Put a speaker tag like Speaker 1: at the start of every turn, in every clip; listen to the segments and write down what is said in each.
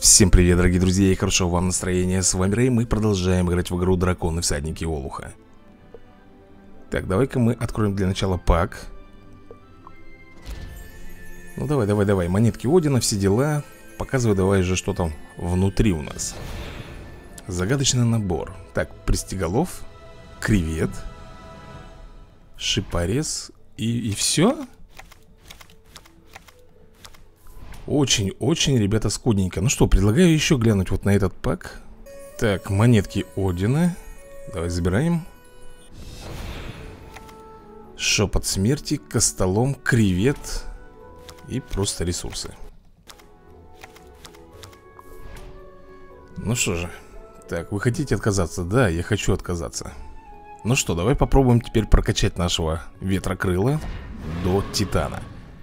Speaker 1: Всем привет, дорогие друзья, и хорошего вам настроения. С вами Рэй, мы продолжаем играть в игру Драконы Всадники Олуха. Так, давай-ка мы откроем для начала пак. Ну давай, монетки Одина, все дела. Показывай давай же, что там внутри у нас. Загадочный набор. Так, пристеголов, кревет, шипорез и все? Очень, ребята, скудненько. Ну что, предлагаю еще глянуть вот на этот пак. Так, монетки Одина. Давай забираем. Шепот смерти, костолом, кревет и просто ресурсы. Ну что же. Так, вы хотите отказаться? Да, я хочу отказаться. Ну что, давай попробуем теперь прокачать нашего ветрокрыла до титана.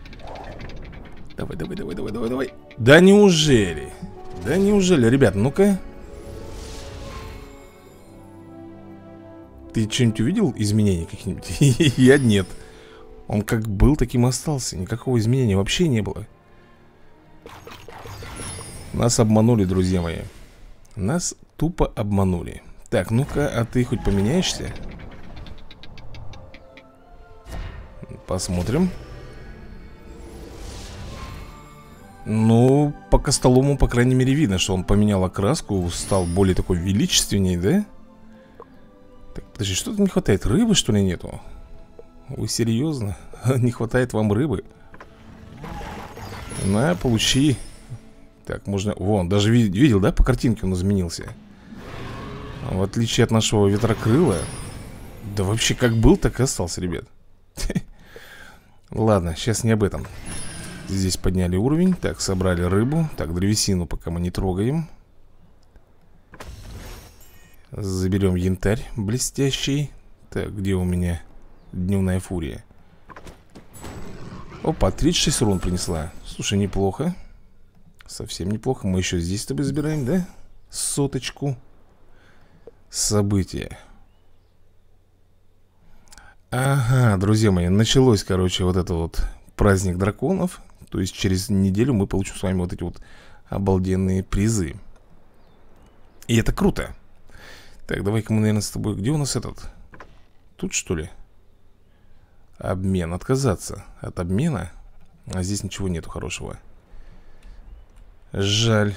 Speaker 1: Давай. Да неужели? Да неужели, ребят, ну-ка. Ты что-нибудь увидел изменений каких-нибудь? Я нет. Он как был, таким и остался. Никакого изменения вообще не было. Нас обманули, друзья мои. Нас тупо обманули. Так, ну-ка, а ты хоть поменяешься? Посмотрим. Ну, по костолому, по крайней мере, видно, что он поменял окраску, стал более такой величественней, да? Так, подожди, что-то не хватает. Рыбы, что ли, нету? Вы серьезно? Не хватает вам рыбы? На, получи. Так, можно... Вон, даже видел, да, по картинке он изменился. В отличие от нашего ветрокрыла. Да вообще как был, так и остался, ребят. Ладно, сейчас не об этом. Здесь подняли уровень. Так, собрали рыбу. Так, древесину пока мы не трогаем. Заберем янтарь блестящий. Так, где у меня дневная фурия? Опа, 36 рун принесла. Слушай, неплохо. Совсем неплохо. Мы еще здесь с тобой забираем, да? Соточку. События. Ага, друзья мои, началось, короче, вот это вот праздник драконов. То есть через неделю мы получим с вами вот эти вот обалденные призы. И это круто. Так, давай-ка мы, наверное, с тобой... Где у нас этот? Тут, что ли? Обмен. Отказаться от обмена. А здесь ничего нету хорошего. Жаль.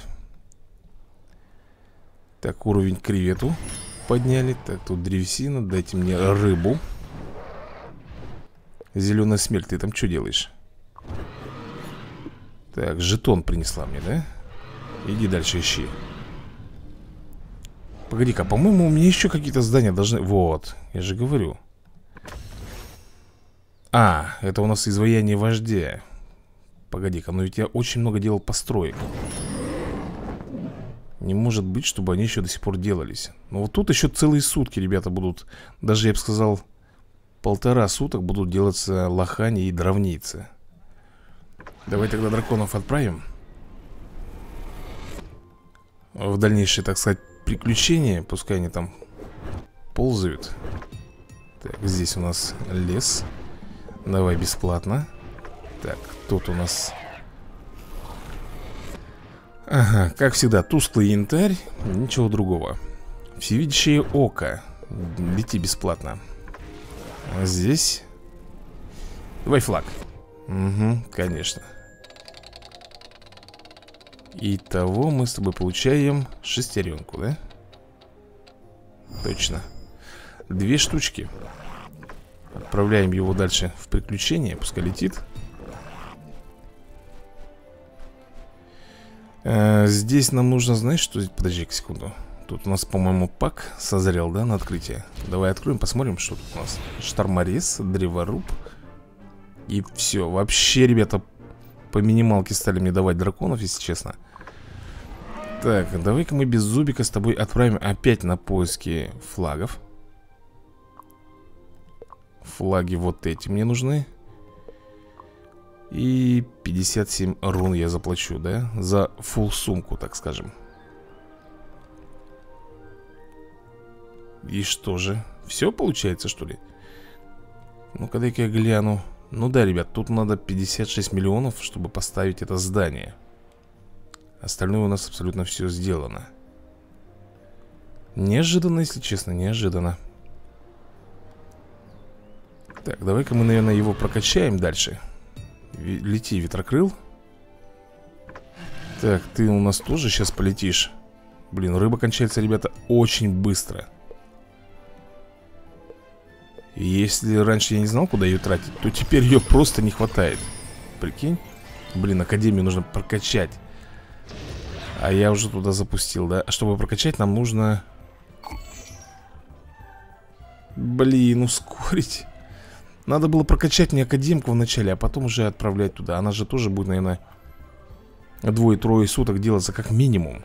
Speaker 1: Так, уровень кревету подняли. Так, тут древесина. Дайте мне рыбу. Зеленая смерть, ты там что делаешь? Так, жетон принесла мне, да? Иди дальше ищи. Погоди-ка, по-моему, у меня еще какие-то здания должны... Вот, я же говорю. А, это у нас изваяние вождя. Погоди-ка, но ведь я очень много делал построек. Не может быть, чтобы они еще до сих пор делались. Но вот тут еще целые сутки, ребята, будут... Даже, я бы сказал, 1,5 суток будут делаться лохани и дровницы. Давай тогда драконов отправим в дальнейшие, так сказать, приключения. Пускай они там ползают. Так, здесь у нас лес. Давай бесплатно. Так, тут у нас... Ага, как всегда, тусклый янтарь. Ничего другого. Всевидящее око. Лети бесплатно. А здесь... Давай флаг. Угу, конечно. Итого мы с тобой получаем шестеренку, да? Точно. 2 штучки. Отправляем его дальше в приключения. Пускай летит. Здесь нам нужно, знаешь, что... Подожди-ка секунду. Тут у нас, по-моему, пак созрел, да, на открытие. Давай откроем, посмотрим, что тут у нас. Шторморез, древоруб. И все, вообще, ребята, по минималке стали мне давать драконов, если честно. Так, давай-ка мы без зубика с тобой отправим опять на поиски флагов. Флаги вот эти мне нужны. И 57 рун я заплачу, да? За фулл сумку, так скажем. И что же? Все получается, что ли? Ну-ка, дай-ка я гляну. Ну да, ребят, тут надо 56 миллионов, чтобы поставить это здание. Остальное у нас абсолютно все сделано. Неожиданно, если честно, неожиданно. Так, давай-ка мы, наверное, его прокачаем дальше. Лети, ветрокрыл. Так, ты у нас тоже сейчас полетишь. Блин, рыба кончается, ребята, очень быстро. И если раньше я не знал, куда ее тратить, то теперь ее просто не хватает. Прикинь? Блин, академию нужно прокачать. А я уже туда запустил, да? Чтобы прокачать, нам нужно... Блин, ускорить. Надо было прокачать мне академку вначале, а потом уже отправлять туда. Она же тоже будет, наверное, 2-3 суток делаться как минимум.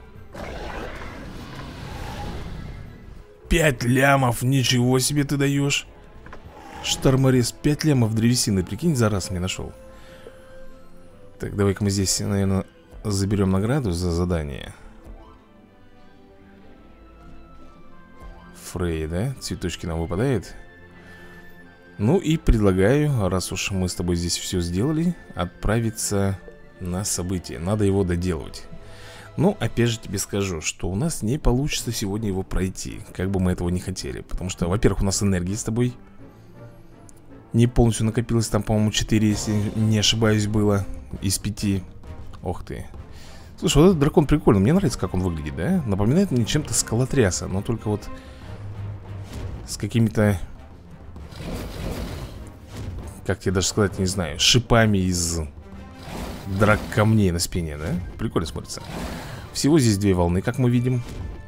Speaker 1: 5 лямов, ничего себе ты даешь. Шторморез, 5 лямов древесины, прикинь, за раз мне нашел. Так, давай-ка мы здесь, наверное, заберем награду за задание. Фрей, да? Цветочки нам выпадают. Ну и предлагаю, раз уж мы с тобой здесь все сделали, отправиться на событие. Надо его доделывать. Но опять же тебе скажу, что у нас не получится сегодня его пройти, как бы мы этого не хотели. Потому что, во-первых, у нас энергии с тобой не полностью накопилось. Там, по-моему, 4, если не ошибаюсь, было из 5. Ох ты. Слушай, вот этот дракон прикольный. Мне нравится, как он выглядит, да? Напоминает мне чем-то скалотряса, но только вот с какими-то... Как тебе даже сказать, не знаю, шипами из драк-камней на спине, да? Прикольно смотрится. Всего здесь 2 волны, как мы видим.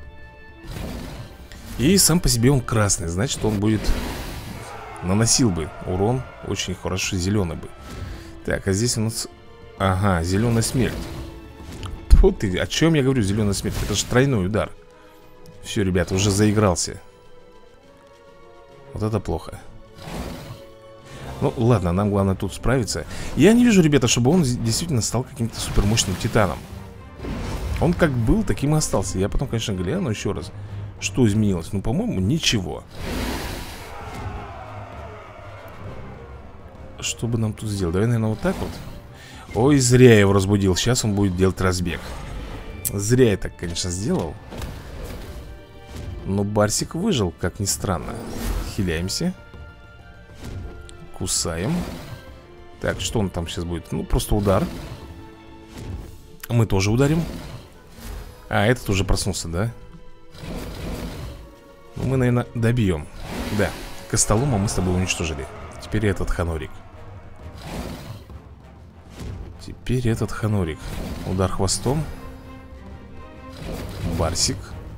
Speaker 1: И сам по себе он красный, значит, он будет... Наносил бы урон очень хорошо, зеленый бы. Так, а здесь у нас... Ага, зеленая смерть. Тьфу ты, о чем я говорю, зеленая смерть? Это же тройной удар. Все, ребята, уже заигрался. Вот это плохо. Ну, ладно, нам главное тут справиться. Я не вижу, ребята, чтобы он действительно стал каким-то супермощным титаном. Он как был, таким и остался. Я потом, конечно, гляну еще раз, что изменилось. Ну, по-моему, ничего. Что бы нам тут сделать? Давай, наверное, вот так вот. Ой, зря я его разбудил. Сейчас он будет делать разбег. Зря я так, конечно, сделал. Но Барсик выжил, как ни странно. Хиляемся. Кусаем. Так, что он там сейчас будет? Ну, просто удар. Мы тоже ударим. А, этот уже проснулся, да? Ну, мы, наверное, добьем. Да, Костолома мы с тобой уничтожили. Теперь этот Ханорик. Теперь этот Ханорик. Удар хвостом. Барсик.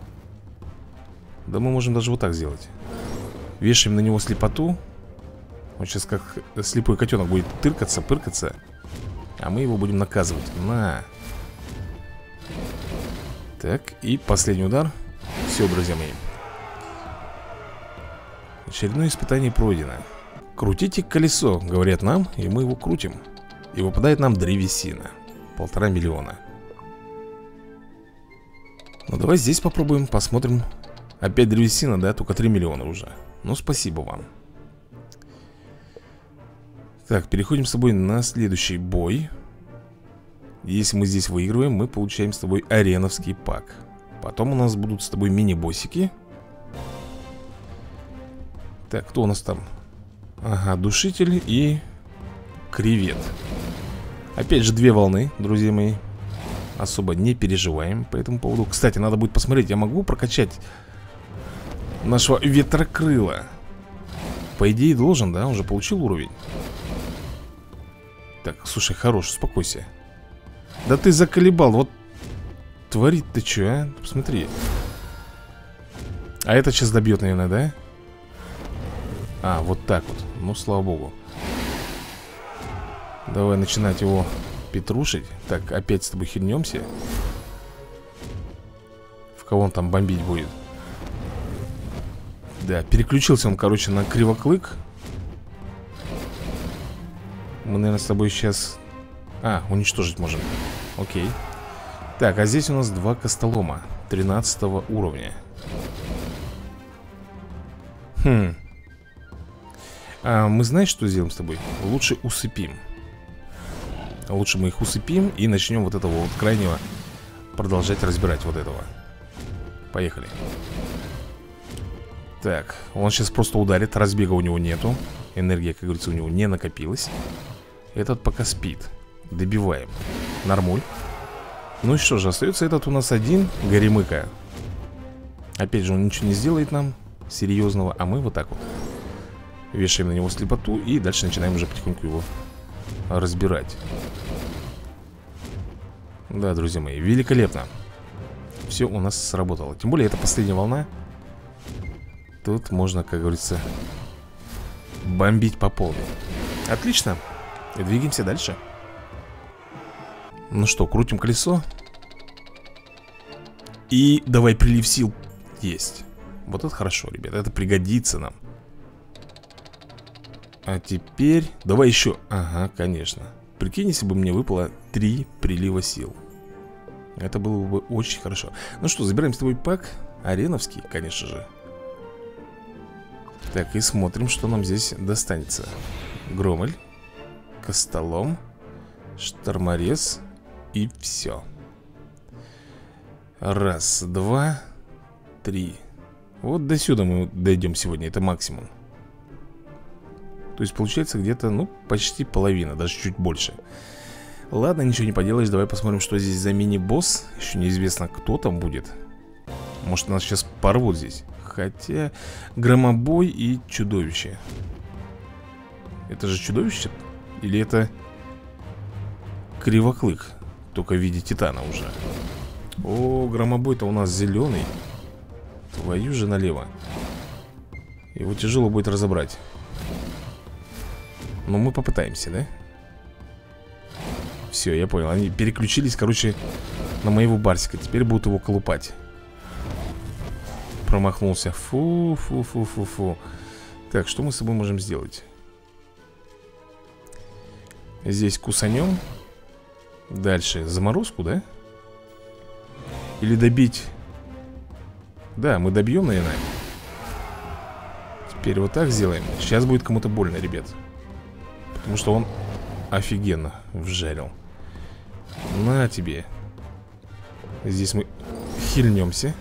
Speaker 1: Да мы можем даже вот так сделать. Вешаем на него слепоту. Он сейчас как слепой котенок будет тыркаться, пыркаться. А мы его будем наказывать. На. Так, и последний удар. Все, друзья мои. Очередное испытание пройдено. Крутите колесо, говорят нам, и мы его крутим. И выпадает нам древесина. 1,5 миллиона. Ну давай здесь попробуем, посмотрим. Опять древесина, да, только 3 миллиона уже. Ну спасибо вам. Так, переходим с тобой на следующий бой. Если мы здесь выигрываем, мы получаем с тобой ареновский пак. Потом у нас будут с тобой мини-боссики. Так, кто у нас там? Ага, душитель и кревет. Опять же 2 волны, друзья мои. Особо не переживаем по этому поводу. Кстати, надо будет посмотреть, я могу прокачать нашего ветрокрыла? По идее должен, да? Он же получил уровень. Так, слушай, хорош, успокойся. Да ты заколебал, вот творит-то что, а? Посмотри. А это сейчас добьет, наверное, да? А, вот так вот. Ну, слава богу. Давай начинать его петрушить. Так, опять с тобой хильнемся. В кого он там бомбить будет? Да, переключился он, короче, на кривоклык. Мы, наверное, с тобой сейчас... А, уничтожить можем. Окей. Так, а здесь у нас 2 костолома 13 уровня. А мы знаешь, что сделаем с тобой? Лучше усыпим. Лучше мы их усыпим и начнем вот этого вот крайнего продолжать разбирать вот этого. Поехали. Так, он сейчас просто ударит. Разбега у него нету. Энергия, как говорится, у него не накопилась. Этот пока спит. Добиваем. Нормуль. Ну и что же, остается этот у нас один. Горемыка. Опять же, он ничего не сделает нам серьезного. А мы вот так вот вешаем на него слепоту. И дальше начинаем уже потихоньку его разбирать. Да, друзья мои, великолепно. Все у нас сработало. Тем более, это последняя волна. Тут можно, как говорится, бомбить по полной. Отлично. И двигаемся дальше. Ну что, крутим колесо. И давай прилив сил. Есть. Вот это хорошо, ребят. Это пригодится нам. А теперь давай еще. Ага, конечно. Прикинь, если бы мне выпало 3 прилива сил. Это было бы очень хорошо. Ну что, забираем с тобой пак. Ареновский, конечно же. Так, и смотрим, что нам здесь достанется. Громель, Костолом, Шторморез. И все. Раз, два, три. Вот до сюда мы дойдем сегодня. Это максимум. То есть получается где-то, ну, почти половина. Даже чуть больше. Ладно, ничего не поделаешь. Давай посмотрим, что здесь за мини-босс. Еще неизвестно, кто там будет. Может, нас сейчас порвут здесь. Хотя громобой и чудовище. Это же чудовище? Или это кривоклык? Только в виде титана уже. О, громобой-то у нас зеленый. Твою же налево. Его тяжело будет разобрать. Но мы попытаемся, да? Все, я понял. Они переключились, короче, на моего барсика. Теперь будут его колупать. Промахнулся. Фу. Так, что мы с собой можем сделать? Здесь кусанем. Дальше заморозку, да? Или добить? Да, мы добьем, наверное. Теперь вот так сделаем. Сейчас будет кому-то больно, ребят. Потому что он офигенно вжарил. На тебе. Здесь мы хильнемся.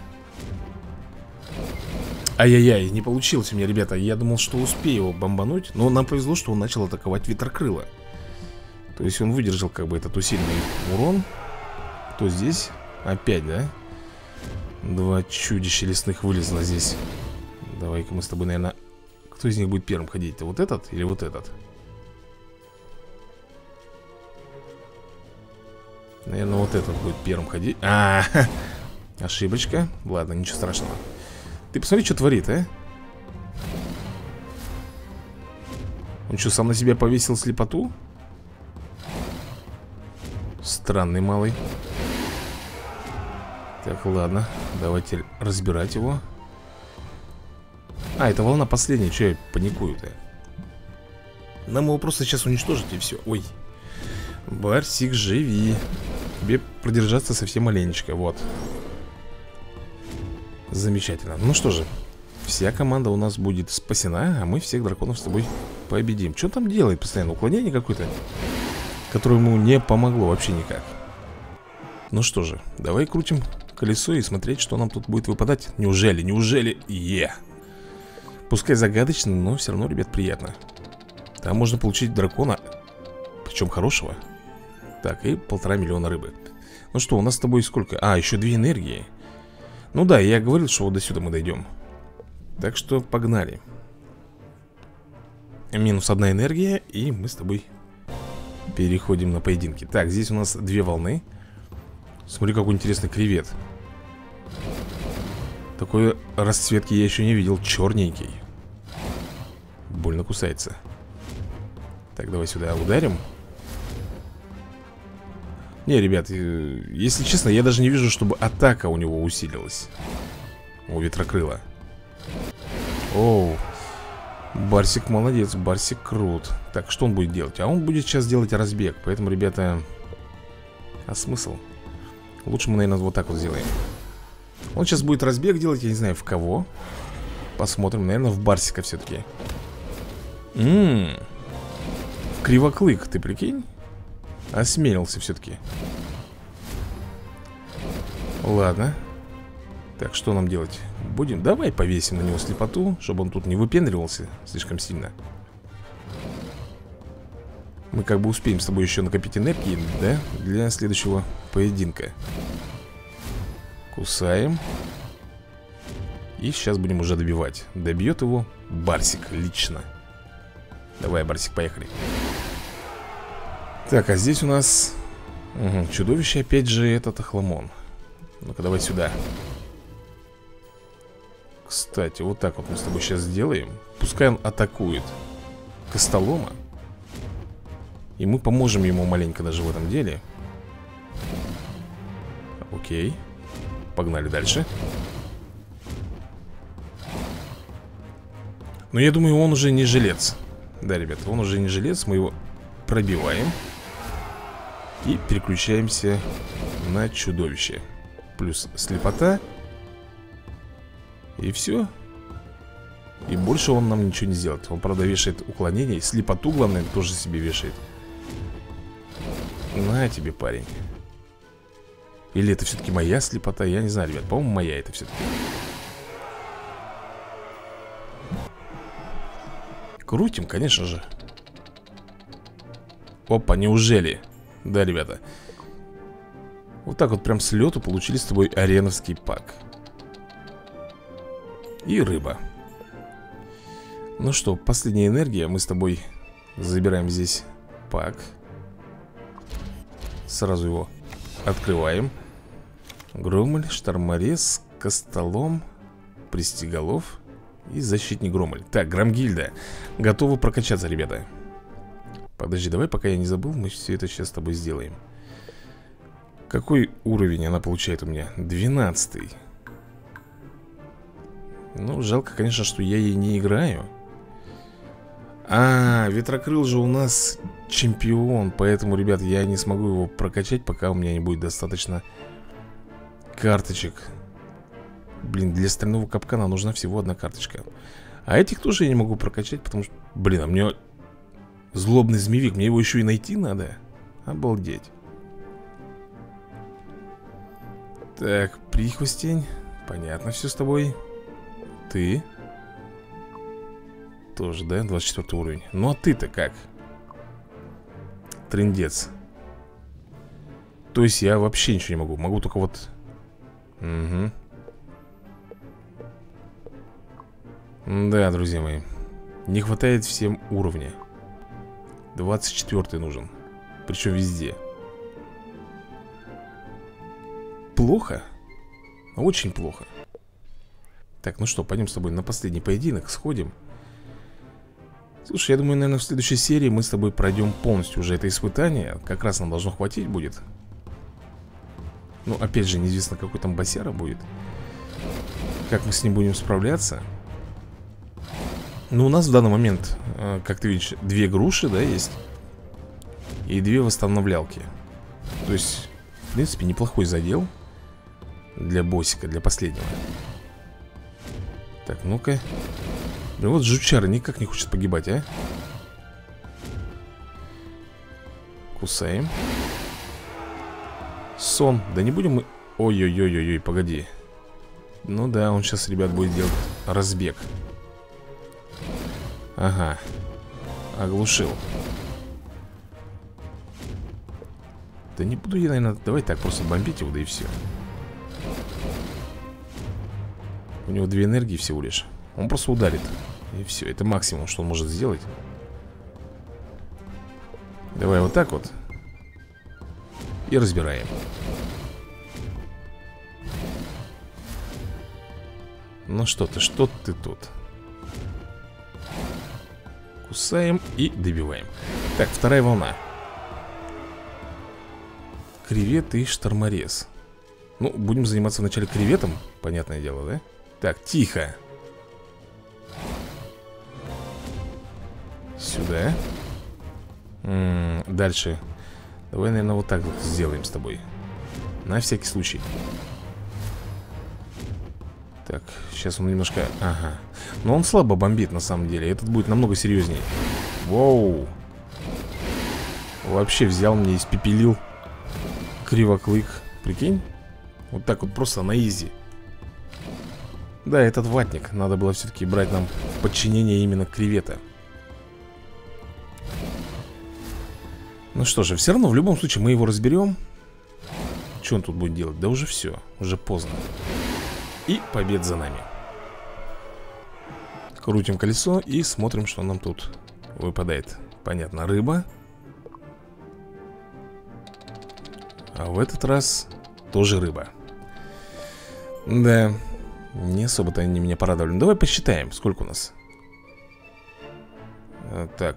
Speaker 1: Ай-яй-яй, не получилось у меня, ребята. Я думал, что успею его бомбануть. Но нам повезло, что он начал атаковать ветрокрыло. То есть он выдержал как бы этот усиленный урон. Кто здесь? Опять, да? 2 чудища лесных вылезло здесь. Давай-ка мы с тобой, наверное... Кто из них будет первым ходить-то? Вот этот или вот этот? Наверное, вот этот будет первым ходить. Ошибочка. Ладно, ничего страшного. Ты посмотри, что творит, а? Он что, сам на себя повесил слепоту? Странный малый. Так, ладно. Давайте разбирать его. Это волна последняя. Че я паникую-то? Нам его просто сейчас уничтожить и все. Ой. Барсик, живи. Тебе продержаться совсем маленечко. Вот. Замечательно. Ну что же. Вся команда у нас будет спасена. А мы всех драконов с тобой победим. Что он там делает постоянно? Уклонение какое-то, которое ему не помогло вообще никак. Ну что же, давай крутим колесо и смотреть, что нам тут будет выпадать. Неужели? Пускай загадочно, но все равно, ребят, приятно. Там можно получить дракона. Причем хорошего. Так, и 1,5 миллиона рыбы. Ну что, у нас с тобой сколько? Еще 2 энергии. Ну да, я говорил, что вот до сюда мы дойдем. Так что погнали. Минус 1 энергия, и мы с тобой переходим на поединки. Так, здесь у нас 2 волны. Смотри, какой интересный кревет. Такой расцветки я еще не видел. Черненький. Больно кусается. Так, давай сюда ударим. Не, ребят, если честно, я даже не вижу, чтобы атака у него усилилась. У ветрокрыла. Оу. Барсик молодец, Барсик крут. Так, что он будет делать? Он будет сейчас делать разбег. Поэтому, ребята, смысл? Лучше мы, наверное, вот так вот сделаем. Он сейчас будет разбег делать, я не знаю, в кого. Посмотрим, наверное, в Барсика все-таки. В кривоклык, ты прикинь? Осмелился все-таки. Ладно. Так, что нам делать? Будем, давай повесим на него слепоту, чтобы он тут не выпендривался слишком сильно. Мы как бы успеем с тобой еще накопить энергии, да? Для следующего поединка. Кусаем. И сейчас будем уже добивать. Добьет его Барсик лично. Давай, Барсик, поехали. Так, а здесь у нас чудовище, опять же, этот Охламон. Ну-ка, давай сюда. Кстати, вот так вот мы с тобой сейчас сделаем. Пускай он атакует Костолома. И мы поможем ему маленько даже в этом деле. Окей. Погнали дальше. Но я думаю, он уже не жилец. Да, ребята, он уже не жилец. Мы его пробиваем. И переключаемся на чудовище. Плюс слепота. И все. И больше он нам ничего не сделает. Он, правда, вешает уклонение. Слепоту, главное, тоже себе вешает. На тебе, парень. Или это все-таки моя слепота? Я не знаю, ребят. По-моему, моя это все-таки. Крутим, конечно же. Опа, неужели? Да, ребята. Вот так вот прям с лету получили с тобой ареновский пак. И рыба. Ну что, последняя энергия. Мы с тобой забираем здесь пак. Сразу его открываем. Громоль, Шторморез, Костолом, Пристиголов и Защитник Громоль. Так, Громгильда. Готовы прокачаться, ребята. Подожди, давай, пока я не забыл, мы все это сейчас с тобой сделаем. Какой уровень она получает у меня? 12-й. Ну, жалко, конечно, что я ей не играю. А, Ветрокрыл же у нас чемпион. Поэтому, ребят, я не смогу его прокачать, пока у меня не будет достаточно карточек. Блин, для стального капкана нужна всего одна карточка. А этих тоже я не могу прокачать, потому что, блин, а мне злобный змеевик, мне его еще и найти надо. Обалдеть. Так, прихвостень. Понятно все с тобой. Ты тоже, да, 24 уровень. Ну а ты-то как? Трындец. То есть я вообще ничего не могу. Могу только вот... Угу. Да, друзья мои. Не хватает всем уровня. 24 нужен. Причем везде. Плохо. Очень плохо. Так, ну что, пойдем с тобой на последний поединок. Сходим. Слушай, я думаю, наверное, в следующей серии мы с тобой пройдем полностью уже это испытание. Как раз нам должно хватить будет. Ну, опять же, неизвестно, какой там босяра будет. Как мы с ним будем справляться. Ну, у нас в данный момент, как ты видишь, 2 груши, да, есть. И 2 восстановлялки. То есть, в принципе, неплохой задел для боссика, для последнего. Так, ну-ка. Ну вот жучара никак не хочет погибать, а? Кусаем. Сон. Да не будем мы... Ой-ой-ой-ой-ой, погоди. Ну да, он сейчас, ребят, будет делать разбег. Ага. Оглушил. Да не буду я, наверное... Давай так, просто бомбить его, да и все. У него 2 энергии всего лишь. Он просто ударит. И все, это максимум, что он может сделать. Давай вот так вот. И разбираем. Ну что ты тут? Кусаем и добиваем. Так, вторая волна. Кревет и шторморез. Ну, будем заниматься вначале креветом, понятное дело, да? Так, тихо. Сюда. Дальше. Давай, наверное, вот так вот сделаем с тобой. На всякий случай. Так, сейчас он немножко... Ага. Но он слабо бомбит, на самом деле. Этот будет намного серьезнее. Воу. Вообще взял мне, испепелил Кривоклык. Прикинь? Вот так вот просто на изи. Да, этот ватник. Надо было все-таки брать нам в подчинение именно кревета. Ну что же, все равно в любом случае мы его разберем. Что он тут будет делать? Да уже все, уже поздно. И побед за нами. Крутим колесо и смотрим, что нам тут выпадает. Понятно, рыба. А в этот раз тоже рыба. Да, не особо-то они меня порадовали. Ну, давай посчитаем, сколько у нас. Так.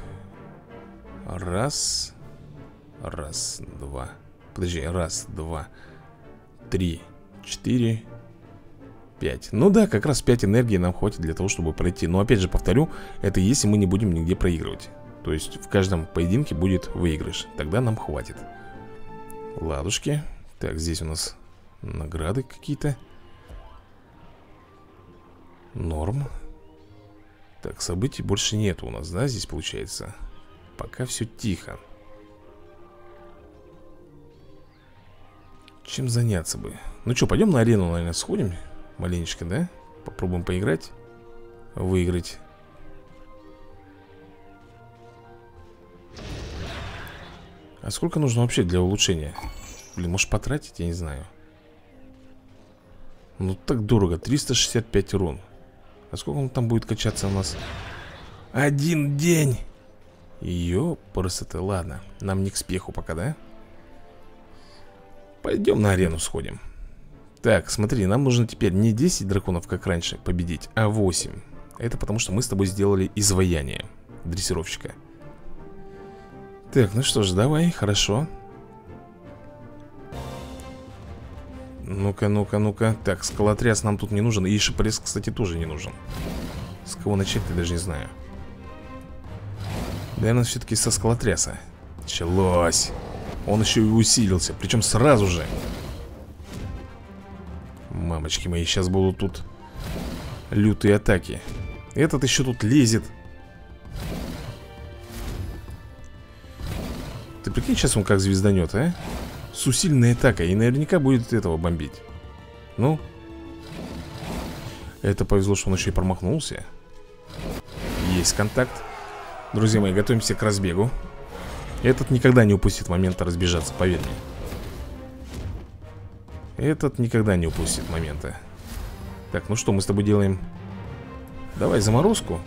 Speaker 1: Раз, два. Подожди, раз, два, три, 4, 5. Ну да, как раз 5 энергии нам хватит для того, чтобы пройти. Но опять же повторю, это если мы не будем нигде проигрывать. То есть в каждом поединке будет выигрыш. Тогда нам хватит. Ладушки. Так, здесь у нас награды какие-то. Норм. Так, событий больше нету у нас, да, здесь получается. Пока все тихо. Чем заняться бы? Ну что, пойдем на арену, наверное, сходим маленечко, да? Попробуем поиграть. Выиграть. А сколько нужно вообще для улучшения? Блин, может потратить, я не знаю. Ну так дорого, 365 урон. А сколько он там будет качаться у нас? 1 день. Ёпрст, ладно. Нам не к спеху пока, да? Пойдем на арену сходим. Так, смотри, нам нужно теперь не 10 драконов, как раньше, победить, а 8. Это потому что мы с тобой сделали изваяние дрессировщика. Так, ну что ж, давай, хорошо. Ну-ка, ну-ка, ну-ка. Так, скалотряс нам тут не нужен. И шипорез, кстати, тоже не нужен. С кого начать, я даже не знаю. Наверное, все-таки со скалотряса. Началось. Он еще и усилился, причем сразу же. Мамочки мои, сейчас будут тут лютые атаки. Этот еще тут лезет. Ты прикинь, сейчас он как звезданет, а? С усиленной атакой. И наверняка будет этого бомбить. Ну. Это повезло, что он еще и промахнулся. Есть контакт. Друзья мои, готовимся к разбегу. Этот никогда не упустит момента разбежаться, поверь мне. Этот никогда не упустит момента. Так, ну что мы с тобой делаем? Давай заморозку.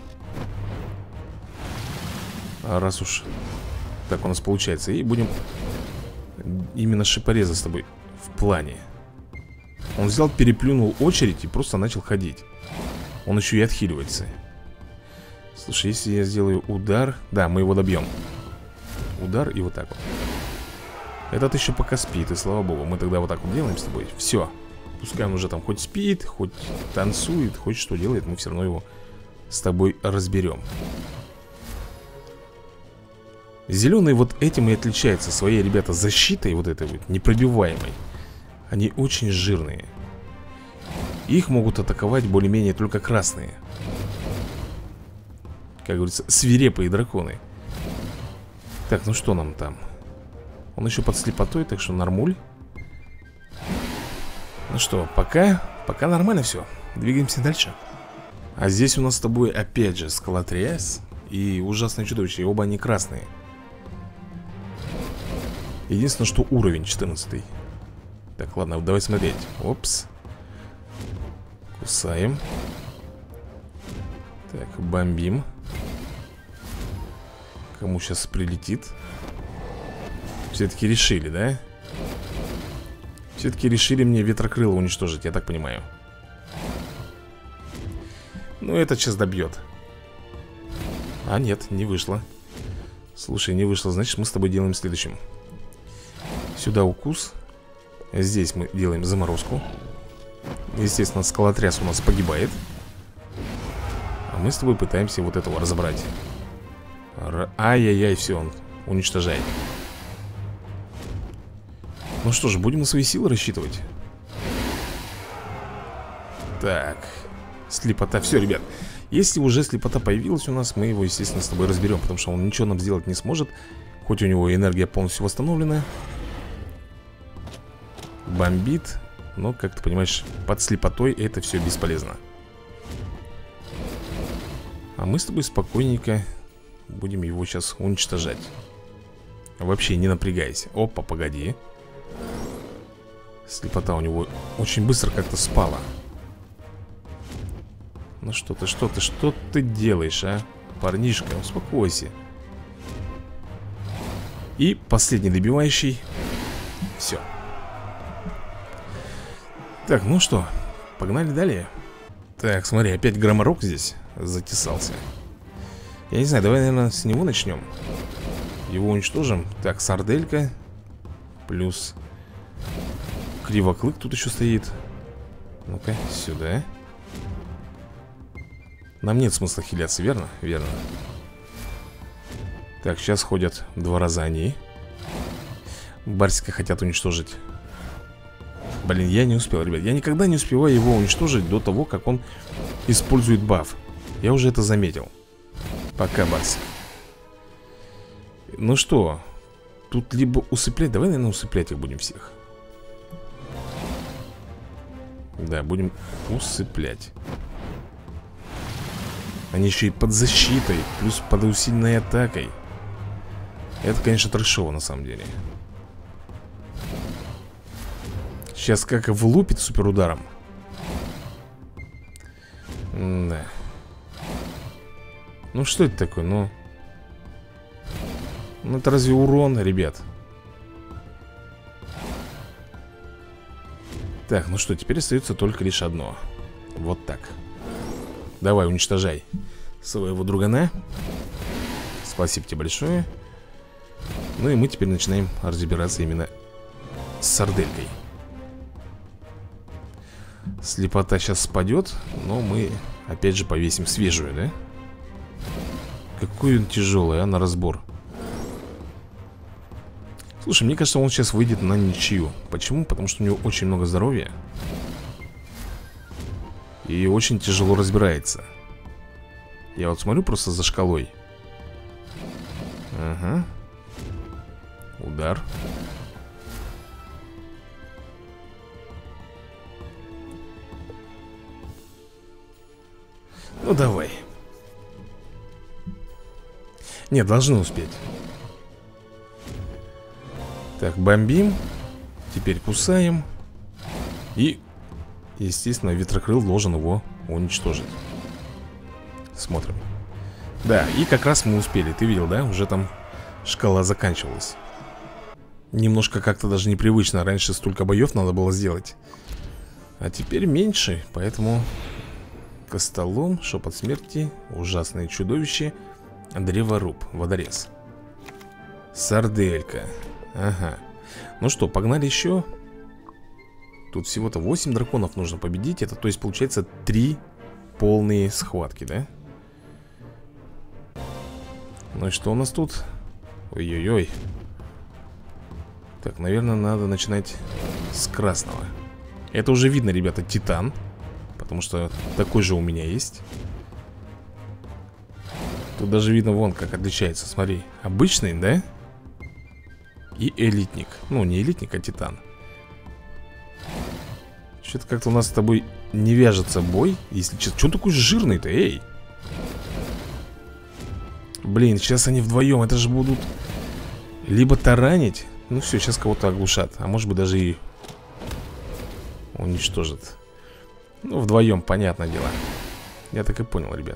Speaker 1: А раз уж так у нас получается. И будем именно шипореза с тобой в плане. Он взял, переплюнул очередь и просто начал ходить. Он еще и отхиливается. Слушай, если я сделаю удар... Да, мы его добьем. Удар и вот так вот. Этот еще пока спит, и слава богу. Мы тогда вот так вот делаем с тобой. Все. Пускай он уже там хоть спит, хоть танцует, хоть что делает, мы все равно его с тобой разберем. Зеленые вот этим и отличаются своей, ребята, защитой вот этой вот непробиваемой. Они очень жирные. Их могут атаковать более-менее только красные. Как говорится, свирепые драконы. Так, ну что нам там? Он еще под слепотой, так что нормуль. Ну что, пока нормально все. Двигаемся дальше. А здесь у нас с тобой опять же скалотряс и ужасное чудовище. И оба они красные. Единственное, что уровень 14. Так, ладно, давай смотреть. Опс. Кусаем. Так, бомбим. Кому сейчас прилетит? Все-таки решили, да? Все-таки решили мне ветрокрыло уничтожить, я так понимаю. Ну, этот сейчас добьет. А, нет, не вышло. Слушай, не вышло, значит мы с тобой делаем следующим. Сюда укус. Здесь мы делаем заморозку. Естественно, скалотряс у нас погибает. А мы с тобой пытаемся вот этого разобрать. Ай-яй-яй, все, он уничтожает. Ну что ж, будем на свои силы рассчитывать. Так, слепота, все, ребят. Если уже слепота появилась у нас, мы его, естественно, с тобой разберем. Потому что он ничего нам сделать не сможет. Хоть у него энергия полностью восстановлена. Бомбит. Но, как ты понимаешь, под слепотой это все бесполезно. А мы с тобой спокойненько будем его сейчас уничтожать. Вообще не напрягайся. Опа, погоди. Слепота у него очень быстро как-то спала. Ну что ты делаешь, а? Парнишка, успокойся. И последний добивающий. Все. Так, ну что, погнали далее. Так, смотри, опять Громорок здесь затесался. Я не знаю, давай, наверное, с него начнем. Его уничтожим. Так, сарделька. Плюс Кривоклык тут еще стоит. Ну-ка, сюда. Нам нет смысла хиляться, верно? Верно. Так, сейчас ходят 2 раза они. Барсика хотят уничтожить. Блин, я не успел, ребят. Я никогда не успеваю его уничтожить до того, как он использует баф. Я уже это заметил. Пока, Барсик. Ну что, тут либо усыплять. Давай, наверное, усыплять их будем всех. Да, будем усыплять. Они еще и под защитой, плюс под усиленной атакой. Это, конечно, трэшово на самом деле. Сейчас как влупит суперударом. Да. Ну что это такое, ну это разве урон, ребят? Так, ну что, теперь остается только лишь одно. Вот так. Давай, уничтожай своего другана. Спасибо тебе большое. Ну и мы теперь начинаем разбираться именно с сарделькой. Слепота сейчас спадет, но мы опять же повесим свежую, да? Какой он тяжелый, а, на разбор. Слушай, мне кажется, он сейчас выйдет на ничью. Почему? Потому что у него очень много здоровья. И очень тяжело разбирается. Я вот смотрю просто за шкалой. Ага. Удар. Ну давай. Нет, должны успеть. Так, бомбим. Теперь кусаем. И, естественно, ветрокрыл должен его уничтожить. Смотрим. Да, и как раз мы успели. Ты видел, да? Уже там шкала заканчивалась. Немножко как-то даже непривычно. Раньше столько боев надо было сделать. А теперь меньше. Поэтому Костолом, Шепот смерти, Ужасное чудовище, Древоруб, Водорез, Сарделька. Ага. Ну что, погнали еще. Тут всего-то 8 драконов нужно победить. Это, то есть, получается 3 полные схватки, да? Ну и что у нас тут? Ой-ой-ой. Так, наверное, надо начинать с красного. Это уже видно, ребята, Титан. Потому что такой же у меня есть. Тут даже видно, вон как отличается. Смотри, обычный, да? И элитник. Ну, не элитник, а Титан. Что-то как-то у нас с тобой не вяжется бой. Если честно. Что он такой жирный-то, эй? Блин, сейчас они вдвоем. Это же будут либо таранить. Ну все, сейчас кого-то оглушат. А может быть даже и уничтожат. Ну, вдвоем, понятное дело. Я так и понял, ребят.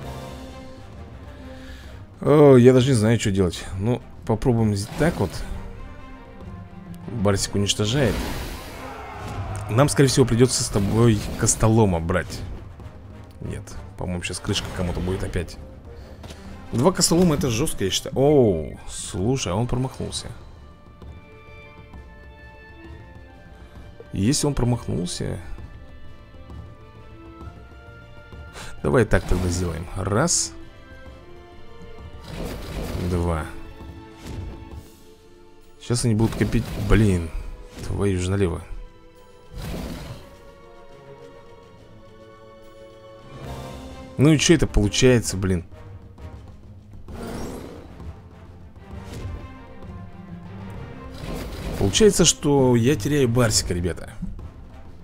Speaker 1: О, я даже не знаю, что делать. Ну, попробуем так вот. Барсик уничтожает. Нам, скорее всего, придется с тобой Костолома брать. Нет, по-моему, сейчас крышка кому-то будет опять. 2 Костолома, это жестко, я считаю. Оу, слушай, а он промахнулся. Если он промахнулся... Давай так тогда сделаем. Раз. 2. Сейчас они будут копить. Блин, твою же налево. Ну и что это получается, блин? Получается, что я теряю Барсика, ребята.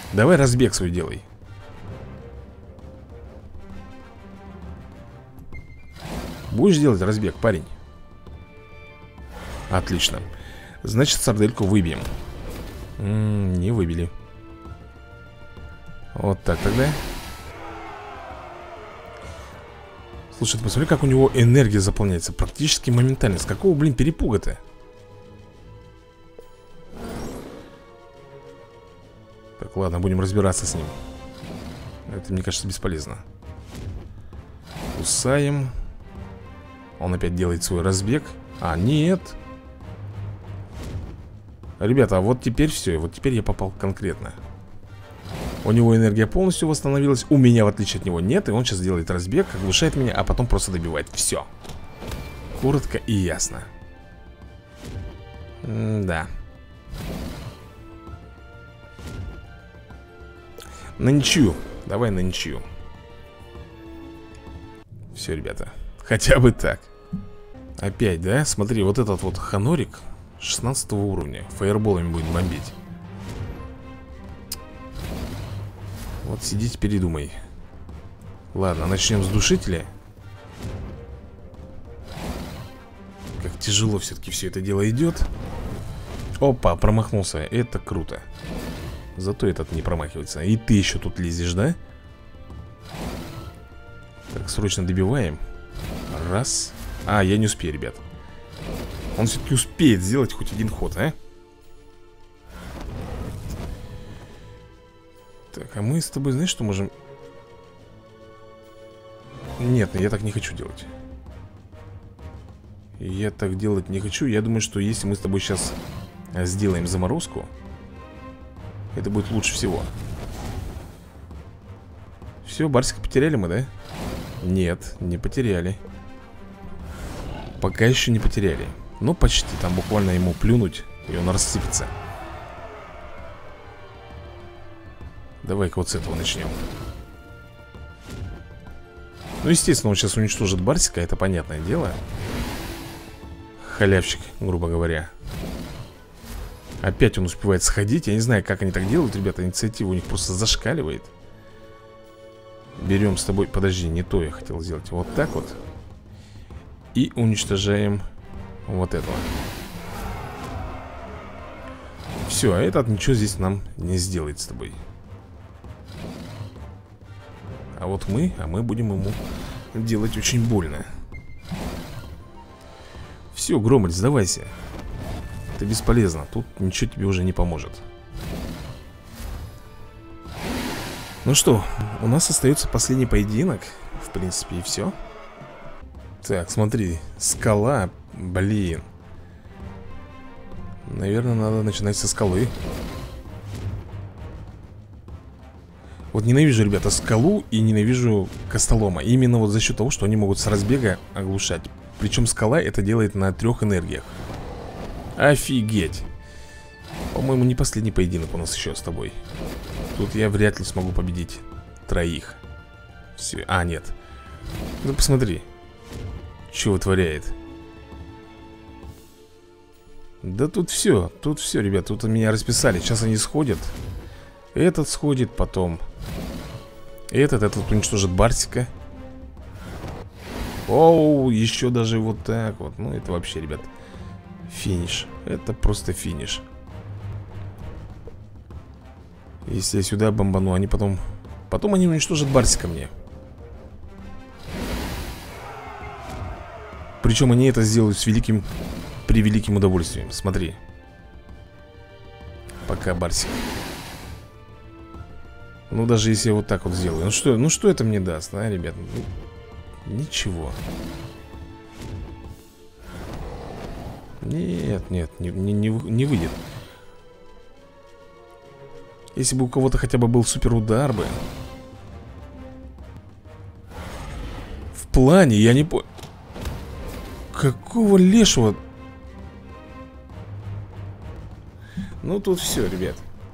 Speaker 1: Давай разбег свой делай. Будешь делать разбег, парень? Отлично. Значит, сардельку выбьем. Не выбили. Вот так тогда. Слушай, ты посмотри, как у него энергия заполняется практически моментально. С какого, блин, перепуга-то? Так, ладно, будем разбираться с ним. Это, мне кажется, бесполезно. Кусаем. Он опять делает свой разбег. А, нет. Ребята, а вот теперь все. Вот теперь я попал конкретно. У него энергия полностью восстановилась. У меня, в отличие от него, нет. И он сейчас делает разбег, оглушает меня, а потом просто добивает. Все. Коротко и ясно. Да. На ничью. Давай на ничью. Все, ребята. Хотя бы так. Опять, да? Смотри, вот этот вот ханорик 16 уровня. Фаерболами будет бомбить. Вот сиди теперь и думай. Ладно, начнем с душителя. Как тяжело все-таки все это дело идет. Опа, промахнулся. Это круто. Зато этот не промахивается. И ты еще тут лезешь, да? Так, срочно добиваем. Раз. А, я не успею, ребят. Он все-таки успеет сделать хоть один ход, а? Так, а мы с тобой, знаешь, что можем... Нет, я так не хочу делать. Я так делать не хочу. Я думаю, что если мы с тобой сейчас сделаем заморозку, это будет лучше всего. Все, Барсика потеряли мы, да? Нет, не потеряли. Пока еще не потеряли. Но почти, там буквально ему плюнуть, и он рассыпется. Давай-ка вот с этого начнем. Ну, естественно, он сейчас уничтожит Барсика, это понятное дело. Халявщик, грубо говоря. Опять он успевает сходить. Я не знаю, как они так делают, ребята. Инициатива у них просто зашкаливает. Берем с тобой... Подожди, не то я хотел сделать. Вот так вот. И уничтожаем вот этого. Все, а этот ничего здесь нам не сделает с тобой. А вот мы будем ему делать очень больно. Все, Громоль, сдавайся. Это бесполезно, тут ничего тебе уже не поможет. Ну что, у нас остается последний поединок. В принципе, и все. Так, смотри, скала, блин. Наверное, надо начинать со скалы. Вот ненавижу, ребята, скалу и ненавижу костолома. Именно вот за счет того, что они могут с разбега оглушать. Причем скала это делает на 3 энергиях. Офигеть. По-моему, не последний поединок у нас еще с тобой. Тут я вряд ли смогу победить 3. Все. А, нет. Ну, посмотри. Что вытворяет. Да тут все, ребят. Тут меня расписали. Сейчас они сходят. Этот сходит, потом этот уничтожит Барсика. Оу, еще даже вот так вот. Ну, это вообще, ребят, финиш. Это просто финиш. Если я сюда бомбану, они потом они уничтожат Барсика мне. Причем они это сделают с превеликим удовольствием. Смотри. Пока Барсик. Ну, даже если я вот так вот сделаю. Ну что это мне даст, а, ребят? Ну, ничего. Нет, не выйдет. Если бы у кого-то хотя бы был супер удар бы. В плане, я не понял. Какого лешего? Ну, тут все, ребят.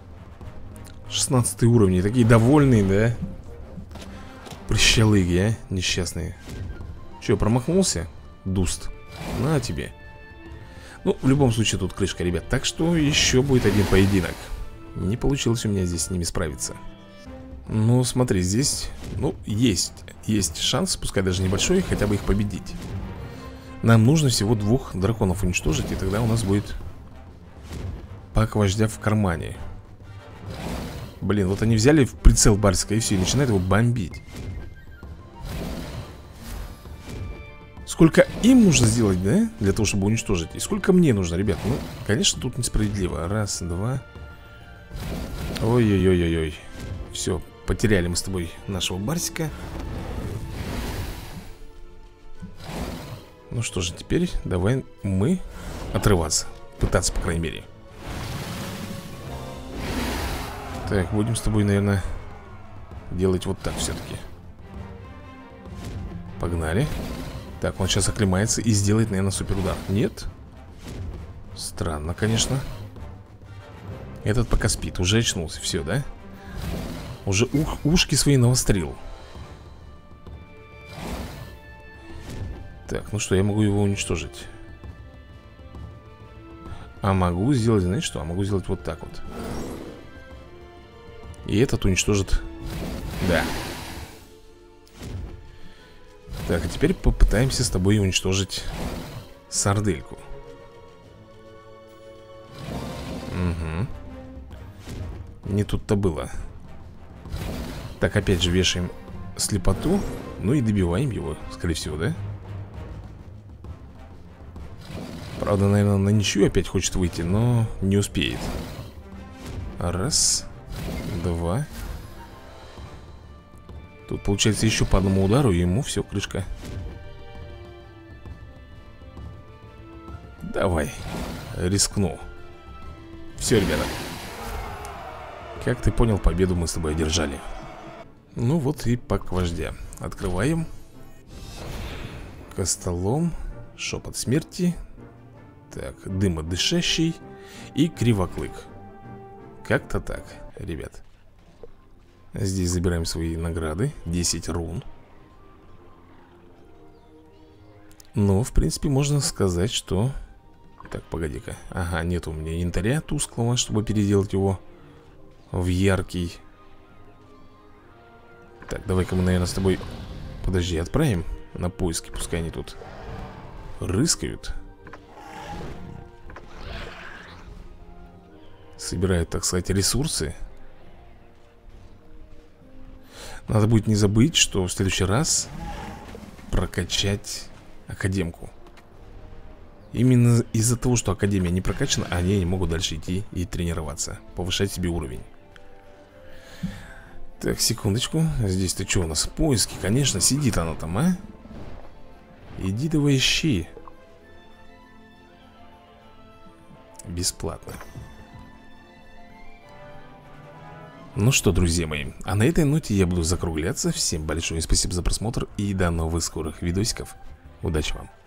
Speaker 1: 16 уровни, такие довольные, да? Прищалыги, а? Несчастные. Че, промахнулся? Дуст. На тебе. Ну, в любом случае тут крышка, ребят. Так что еще будет один поединок. Не получилось у меня здесь с ними справиться. Ну, смотри, здесь, ну, есть шанс, пускай даже небольшой, хотя бы их победить. Нам нужно всего 2 драконов уничтожить, и тогда у нас будет пак вождя в кармане. Блин, вот они взяли в прицел Барсика и все, и начинают его бомбить. Сколько им нужно сделать, да? Для того, чтобы уничтожить. И сколько мне нужно, ребят? Ну, конечно, тут несправедливо. Раз, два. Ой-ой-ой-ой-ой. Все, потеряли мы с тобой нашего Барсика. Ну что же, теперь давай мы отрываться. Пытаться, по крайней мере. Так, будем с тобой, наверное, делать вот так все-таки. Погнали. Так, он сейчас оклемается и сделает, наверное, суперудар. Нет? Странно, конечно. Этот пока спит, уже очнулся, все, да? Уже ушки свои навострил. Так, ну что, я могу его уничтожить. А могу сделать, знаешь что? А могу сделать вот так вот. И этот уничтожит. Да. Так, а теперь попытаемся с тобой уничтожить сардельку. Угу. Не тут-то было. Так, опять же вешаем слепоту. Ну и добиваем его, скорее всего, да? Правда, наверное, на ничью опять хочет выйти, но не успеет. Раз, два. Тут получается еще по одному удару, и ему все, крышка. Давай, рискну. Все, ребята. Как ты понял, победу мы с тобой одержали. Ну вот и пак вождя. Открываем. Костолом. Шепот смерти. Так, дымодышащий. И кривоклык. Как-то так, ребят. Здесь забираем свои награды. 10 рун. Ну, в принципе, можно сказать, что... Так, погоди-ка. Ага, нет у меня янтаря тусклого, чтобы переделать его в яркий. Так, давай-ка мы, наверное, с тобой... Подожди, отправим на поиски. Пускай они тут рыскают. Собирают, так сказать, ресурсы. Надо будет не забыть, что в следующий раз прокачать академку. Именно из-за того, что академия не прокачана, они не могут дальше идти и тренироваться, повышать себе уровень. Так, секундочку. Здесь-то что у нас? Поиски, конечно, сидит она там, а? Иди давай ищи. Бесплатно. Ну что, друзья мои, а на этой ноте я буду закругляться. Всем большое спасибо за просмотр и до новых скорых видосиков. Удачи вам!